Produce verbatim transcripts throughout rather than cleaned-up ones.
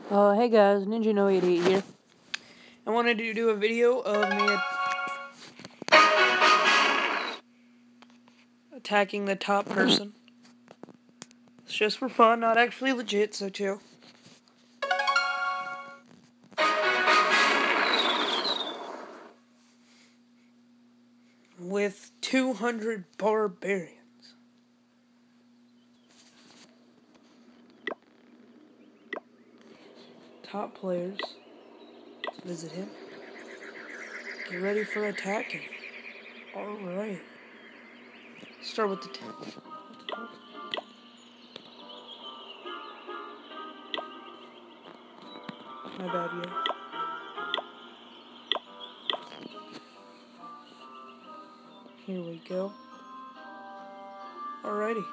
Uh, hey guys, Ninja No eighty-eight here. I wanted to do a video of me attacking the top person. It's just for fun, not actually legit, so chill. With two hundred barbarians. Top players. Let's visit him. Get ready for attacking. Alright. Start with the t what the fuck? My bad, yeah. Here we go. Alrighty.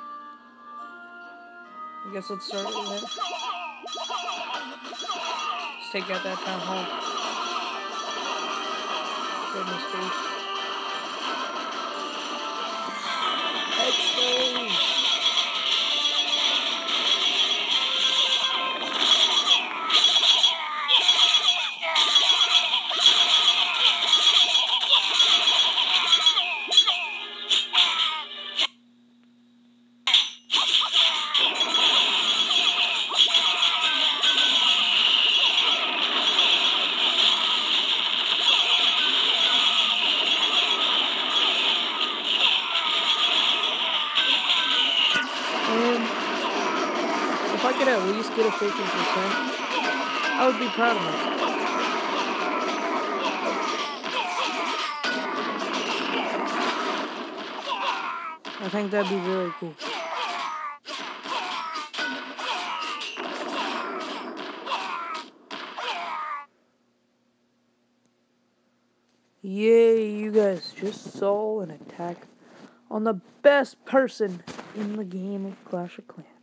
I guess let's start with him. Let's take out that town hall. Goodness gracious. Expose! And if I could at least get a fifty percent, I would be proud of myself. I think that'd be really cool. Yay, you guys just saw an attack on the best person in the game of Clash of Clans.